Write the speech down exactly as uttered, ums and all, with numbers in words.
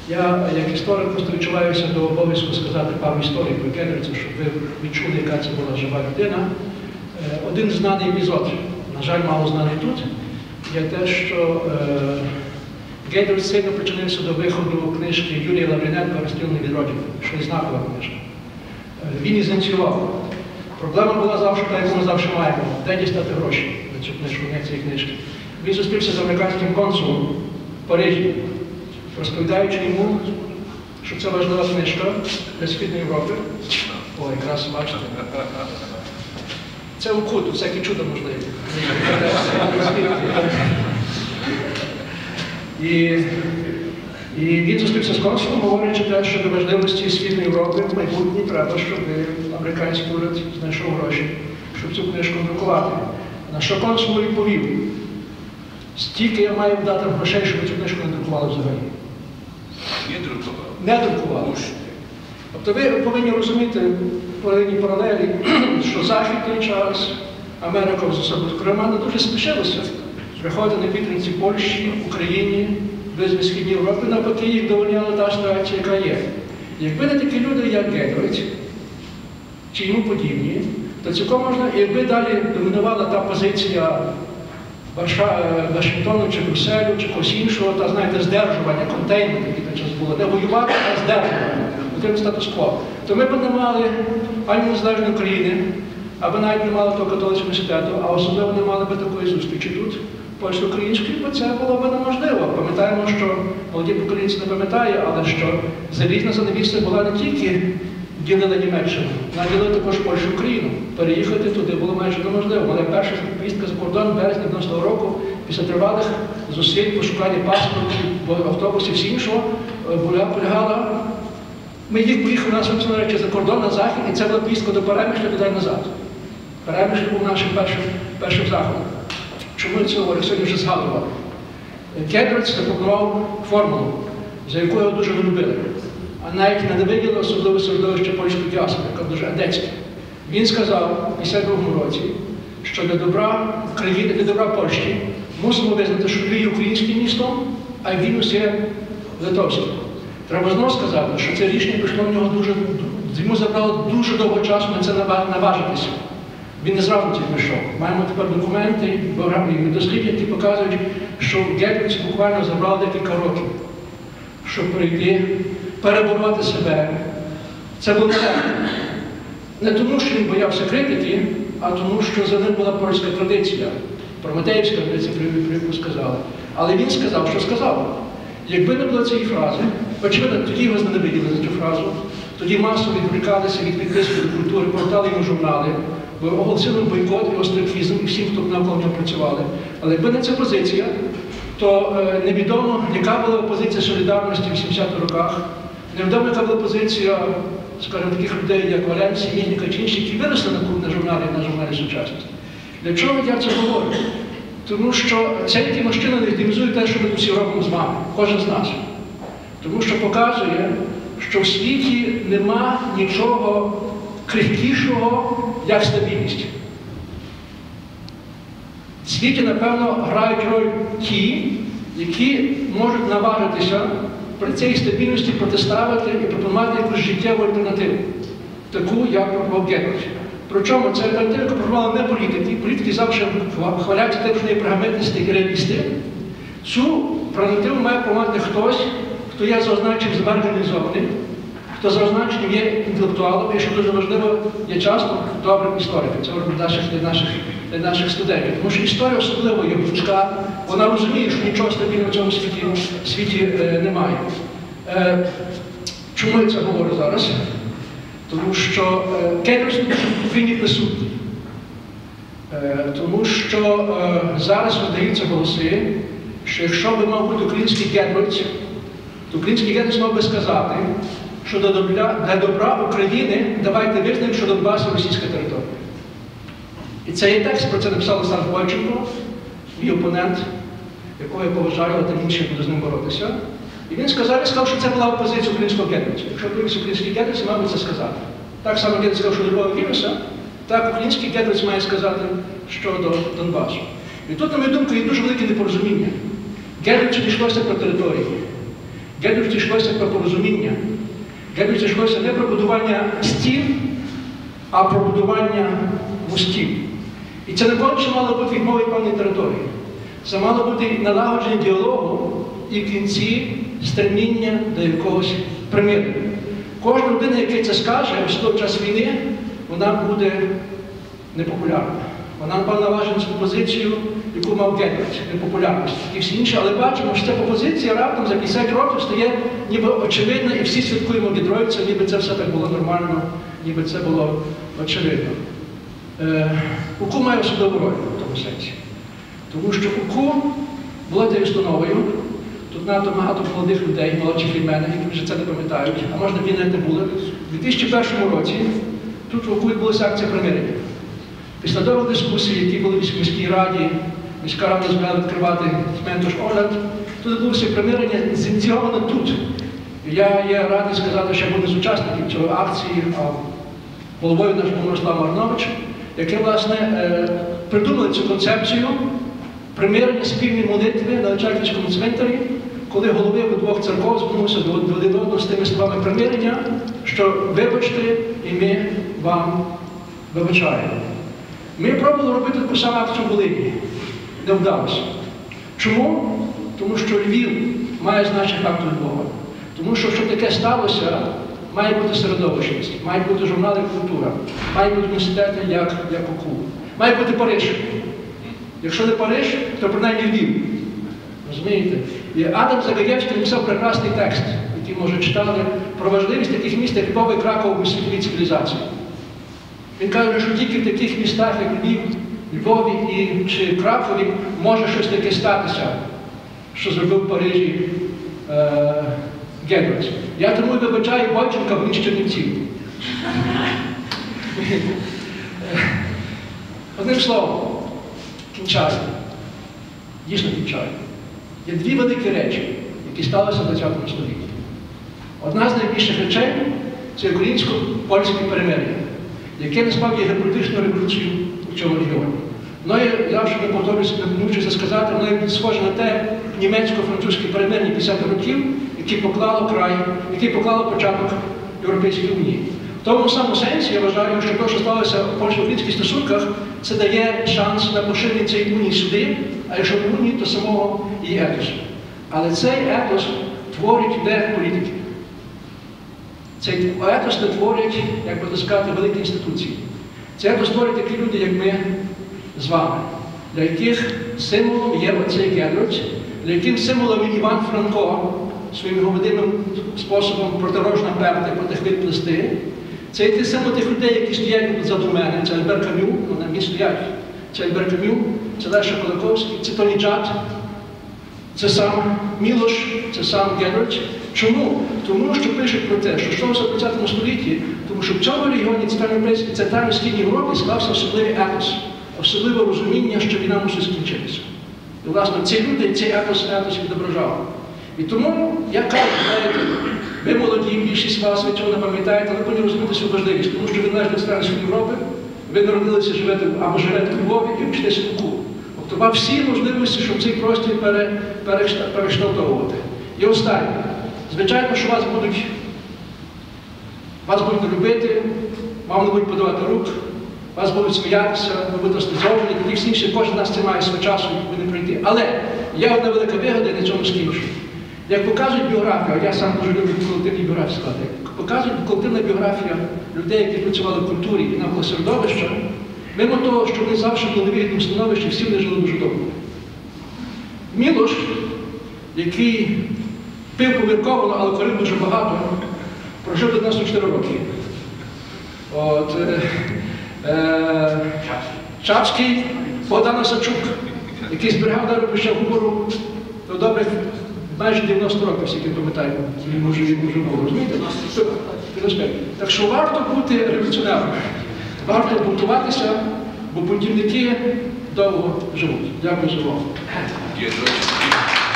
Я, як історик, просто відчуваюся до обов'язку сказати пару історій про Гедовця, щоб ви відчули, яка це була жива людина. Один знаний епізод, на жаль, мало знаний тут, є те, що Гедовець сильно причинився до виходу книжки Юрія Лавриненка «Розстріляне відродження», що є знакова книжка. Він її зініціював. Проблема була завжди, та як ми завжди маємо, де дістати гроші на цю книжку, не цієї книжки. Він зустрівся з американським консулом в Парижі, розповідаючи йому, що це важлива книжка для Східної Європи. О, якраз бачите. Це окут, всякі чудо можливі. І, і він зустрівся з консулом, говорячи те, що до важливості Східної Європи в майбутнє треба, щоб американський уряд знайшов гроші, щоб цю книжку друкувати. На що консул відповів: стільки я маю дати грошей, щоб цю книжку не друкували взагалі. Не друкували? Не друкували. Тобто ви повинні розуміти повинні паралелі, що західний час, Америка, зокрема, не дуже спішилася приходити на підтримці Польщі, Україні, близько Східній Європі, навпаки, їх довольняла та ситуація, яка є. Якби не такі люди, як Гедовець, чи йому подібні, то цілком можна, і якби далі домінувала та позиція Вашингтону, чи Брюсселю, чи когось іншого, та, знаєте, здержування, контейнмент, який на час було, не воювати, а здержування, отримати статус-кво, то ми б не мали ані незалежної України, або навіть не мали того католицького університету, а особливо не мали б такої зустрічі тут, польсько-української, бо це було б неможливо. Пам'ятаємо, що молоді поколінці не пам'ятає, але що залізна занавіса була не тільки ділила Німеччину, вона ділила також Польщу і Україну. Переїхати туди було майже неможливо. Моя перша поїздка за кордон в березні дев'яностого року, після тривалих зусиль, пошукання паспортів, автобусів, всі іншого, була полягала. Ми їх поїхали на собственно речі за кордон, на захід, і це була поїздка до Перемишля, туди назад. Перемишль був нашим першим, першим заходом. Чому я це говорю? Сьогодні вже згадував. Гедовець запропонував формулу, за яку його дуже любили. А навіть не виділи особливо середовище польської діаспори, яка дуже адецьке. Він сказав у п'ятдесят другому році, що для добра країни, для добра Польщі мусимо визнати, що Львів є українським містом, а Вільнюс є литовським. Треба знову сказати, що це рішення прийшло в нього дуже, йому забрало дуже довго часу на це наважитися. Він не зразу це прийшов. Маємо тепер документи і дослідження, які показують, що Гедовець буквально забрало декілька років, щоб прийти, перебороти себе. Це було не тому, що він боявся критики, а тому, що за ним була польська традиція, прометеївська традиція, про яку сказали. Але він сказав, що сказав. Якби не було цієї фрази, очевидно, тоді його зненавиділи за цю фразу, тоді масово відволікалися від підписки до культури, портали йому журнали, бо оголосили бойкот і остракізм, і всім, хто навколо нього працювали. Але якби не ця позиція, то е, невідомо, яка була позиція солідарності в сімдесятих роках, невідомо, яка була позиція, скажімо, таких людей, як Валенсій, Міхніка чи інші, які виросли на, на журналі, на журналі «Сучасність». Для чого я це говорю? Тому що ця кінощина легітимізує те, що ми тут всі робимо з вами, кожен з нас. Тому що показує, що в світі нема нічого крихкішого, як стабільність. В світі, напевно, грають роль ті, які можуть наважитися при цій стабільності протиставити і пропонувати якусь життєву альтернативу, таку, як пропонував Гедовець. Причому ця альтернатива пропонувала не політики. Політики завжди хваляться тим, що вони прагматисти і реалісти. Цю альтернативу має пропонувати хтось, хто є за означенням змаргіналізований, хто за означенням є інтелектуалом, і, що дуже важливо, є часто добрим істориком. Це для наших, для наших, для наших студентів. Тому що історія особливо є гнучка, вона розуміє, що нічого стабільного в цьому світі, світі е, немає. Е, чому я це говорю зараз? Тому що Гедовець прийняв присутній. Е, тому що е, зараз видаються голоси, що якщо би мав бути український Гедовець, то український Гедовець мав би сказати, що для добра, для добра України давайте визнаємо, що Донбас – російська територія. І це є текст, про це написав Олександр Бойченко, мій опонент, якого я поважаю, але тим іншим буду з ним боротися. І він сказав, сказав, що це була опозиція українського Гедовця. Якщо появився український Гедовець, мав би це сказати. Так само Гедовець сказав, що Львова Вільнюса, так український Гедовець має сказати щодо Донбасу. І тут, на мою думку, є дуже велике непорозуміння. Гедовцю дійшлося про території. Гедруч йшлося про порозуміння. Гедруч йшлося не про будування стін, а про будування мостів. І це не конче мало бути відмови певної території. Це мало бути налагодження діалогу і в кінці стреміння до якогось примирення. Кожна людина, яка це скаже, особливо в час війни, вона буде непопулярна. Вона, напевно, наважить цю позицію, яку мав Гедруч, непопулярність і всі інші, але бачимо, що ця позиція раптом за п'ятдесят років стає ніби очевидна, і всі святкуємо Гедройця, ніби це все так було нормально, ніби це було очевидно. Е, УКУ має особливу роль в тому сенсі. Тому що УКУ була тією установою, тут надто багато молодих людей, молодших від мене, які вже це не пам'ятають, а може ні навіть не були. У дві тисячі першому році тут в УКУ відбулася акція примирення. Після довгих дискусій, які були в міській раді, міська рада збирала відкривати Ментош огляд, тут відбулося примирення, зініційовано тут. Я є радий сказати, що я був із учасників цієї акції, а головою наш був Мирослав Марнович, який, власне, придумали цю концепцію примирення спільної молитви на Личаківському цвинтарі, коли голови двох церков звернувся до один одного з тими словами примирення, що вибачте, і ми вам вибачаємо. Ми пробували робити таку саму акцію в Волині. Не вдалося. Чому? Тому що Львів має значення факту Львова. Тому що, щоб таке сталося, має бути середовищність, має бути журнали «Культура», має бути університети, як, як УКУ. Має бути Париж. Якщо не Париж, то принаймні Львів. Розумієте? І Адам Загаєвський написав прекрасний текст, який, може, читали, про важливість таких міст, як Львов і Краков у світовій цивілізації. Він каже, що тільки в таких містах, як Львів, Львові і, чи Кракові, може щось таке статися, що зробив в Парижі е, Гедруч. Я тому і вибачаю Бойченка, бо він з Чернівців. Одним словом, кінчаю. Дійсно кінчаю. Є дві великі речі, які сталися в двадцятому столітті. Одна з найбільших речей – це українсько-польське перемир'я, яке насправді є геополітичною революцією у цьому регіоні. Воно є, я вже не повторюся, не мучуся сказати, воно є схоже на те німецько-французьке перемир'я п'ятдесятих років, яке поклало край, яке поклало початок Європейській унії. В тому самому сенсі я вважаю, що те, що сталося в польсько-українських стосунках, це дає шанс на поширення цієї унії сюди, а якщо не унії, то самого її етосу. Але цей етос творить де політики. Цей етос не творять, як би так сказати, великі інституції. Цей етос творять такі люди, як ми з вами, для яких символом є оцей Гедруч, для яких символом є Іван Франко, своїм говодимим способом протирожна перти, протихвит плести. Це є ті символ тих людей, які стоять позаду мене. Це Альбер Кам'ю, вони мені стоять. Це Альбер Кам'ю, це Леша Кулаковський, це Тоні Джад, це сам Мілош, це сам Гедруч. Чому? Тому що пишуть про те, що йшлося в двадцятому столітті, тому що в цьому регіоні Центрально-Східній Європі склався особливий етос, особливе розуміння, що війна мусить скінчитися. І, власне, ці люди, цей етос, етос відображав. І тому, я кажу, знаєте, ви молоді, більшість вас, ви цього не пам'ятаєте, але повинні розуміти свою важливість, тому що ви належите до Центральної Європи, ви народилися, живете або живете у Львові і вчитеся в УКУ. Тобто вам всі можливості, щоб цей простір пере, перештовхувати. І останнє. Звичайно, що вас будуть, вас будуть любити, вам не будуть подавати рук, вас будуть сміятися, ви будете стосовані, і всі інші, кожен з нас це має свого часу, і не прийти. Але є одна велика вигода, і на цьому скінчу. Як показують біографію, а я сам дуже люблю колективні біографії складати, як показує колективна біографія людей, які працювали в культурі і навколо середовища, мимо того, що вони завжди були в вигідному становищі, всі вони жили дуже довго. Мілош, який пив помірковано, але курив дуже багато, прожив до дев'яносто чотири роки. От, е, е, Чапський, Богдан Осадчук, який зберігав дару ще гумору, то добре, майже дев'яносто років, всі пам'ятаємо, він може було, розумієте? Так що варто бути революціонером, варто бунтуватися, бо бунтівники довго живуть. Дякую за увагу.